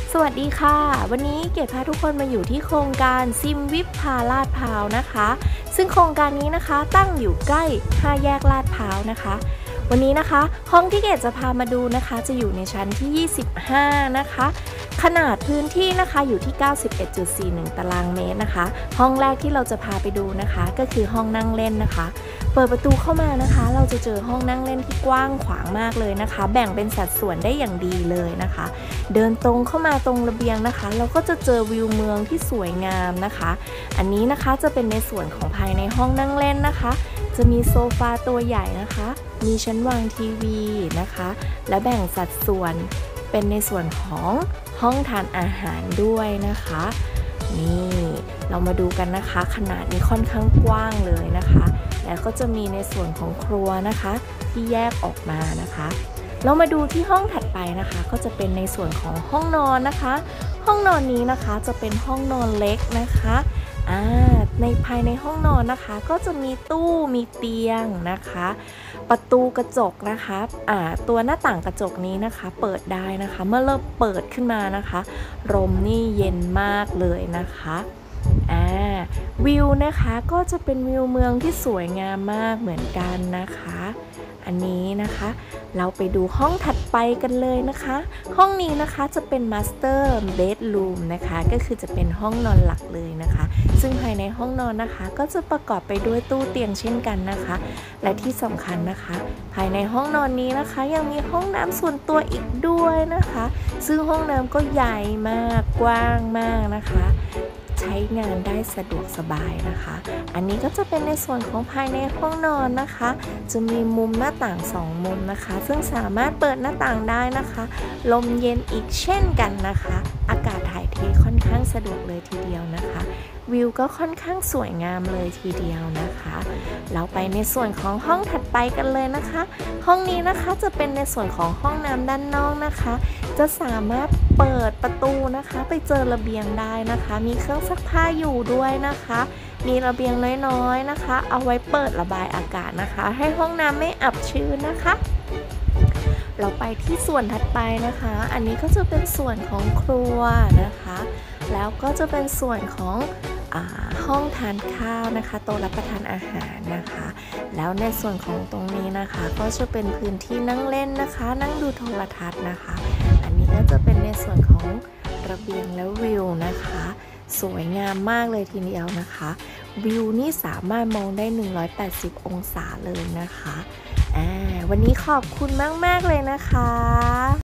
สวัสดีค่ะวันนี้เกดพาทุกคนมาอยู่ที่โครงการซิมวิปพาลาดพร้าวนะคะซึ่งโครงการนี้นะคะตั้งอยู่ใกล้5แยกลาดพร้าวนะคะวันนี้นะคะห้องที่เกดจะพามาดูนะคะจะอยู่ในชั้นที่25นะคะขนาดพื้นที่นะคะอยู่ที่ 91.41 ตารางเมตรนะคะห้องแรกที่เราจะพาไปดูนะคะก็คือห้องนั่งเล่นนะคะเปิดประตูเข้ามานะคะเราจะเจอห้องนั่งเล่นที่กว้างขวางมากเลยนะคะแบ่งเป็นสัดส่วนได้อย่างดีเลยนะคะเดินตรงเข้ามาตรงระเบียงนะคะเราก็จะเจอวิวเมืองที่สวยงามนะคะอันนี้นะคะจะเป็นในส่วนของภายในห้องนั่งเล่นนะคะจะมีโซฟาตัวใหญ่นะคะมีชั้นวางทีวีนะคะและแบ่งสัดส่วนเป็นในส่วนของห้องทานอาหารด้วยนะคะนี่เรามาดูกันนะคะขนาดนี้ค่อนข้างกว้างเลยนะคะแล้วก็จะมีในส่วนของครัวนะคะที่แยกออกมานะคะเรามาดูที่ห้องถัดไปนะคะก็จะเป็นในส่วนของห้องนอนนะคะห้องนอนนี้นะคะจะเป็นห้องนอนเล็กนะคะในภายในห้องนอนนะคะก็จะมีตู้มีเตียงนะคะประตูกระจกนะคะตัวหน้าต่างกระจกนี้นะคะเปิดได้นะคะเมื่อเราเปิดขึ้นมานะคะลมนี่เย็นมากเลยนะคะวิวนะคะก็จะเป็นวิวเมืองที่สวยงามมากเหมือนกันนะคะอันนี้นะคะเราไปดูห้องถัดไปกันเลยนะคะห้องนี้นะคะจะเป็น Master Bedroom นะคะก็คือจะเป็นห้องนอนหลักเลยนะคะซึ่งภายในห้องนอนนะคะก็จะประกอบไปด้วยตู้เตียงเช่นกันนะคะและที่สำคัญนะคะภายในห้องนอนนี้นะคะยังมีห้องน้ำส่วนตัวอีกด้วยนะคะซึ่งห้องน้ำก็ใหญ่มากกว้างมากนะคะใช้งานได้สะดวกสบายนะคะอันนี้ก็จะเป็นในส่วนของภายในห้องนอนนะคะจะมีมุมหน้าต่าง2มุมนะคะซึ่งสามารถเปิดหน้าต่างได้นะคะลมเย็นอีกเช่นกันนะคะอากาศถ่ายเทค่อนข้างสะดวกเลยทีเดียวนะคะวิวก็ค่อนข้างสวยงามเลยทีเดียวนะคะเราไปในส่วนของห้องถัดไปกันเลยนะคะห้องนี้นะคะจะเป็นในส่วนของห้องน้ำด้านนอกนะคะจะสามารถเปิดประตูนะคะไปเจอระเบียงได้นะคะมีเครื่องซักผ้าอยู่ด้วยนะคะมีระเบียงน้อยๆนะคะเอาไว้เปิดระบายอากาศนะคะให้ห้องน้ำไม่อับชื้นนะคะเราไปที่ส่วนถัดไปนะคะอันนี้ก็จะเป็นส่วนของครัวนะคะแล้วก็จะเป็นส่วนของห้องทานข้าวนะคะโต๊ะรับประทานอาหารนะคะแล้วในส่วนของตรงนี้นะคะก็จะเป็นพื้นที่นั่งเล่นนะคะนั่งดูโทรทัศน์นะคะอันนี้ก็จะเป็นในส่วนของระเบียงและวิวนะคะสวยงามมากเลยทีเดียวนะคะวิวนี่สามารถมองได้180องศาเลยนะคะวันนี้ขอบคุณมากๆเลยนะคะ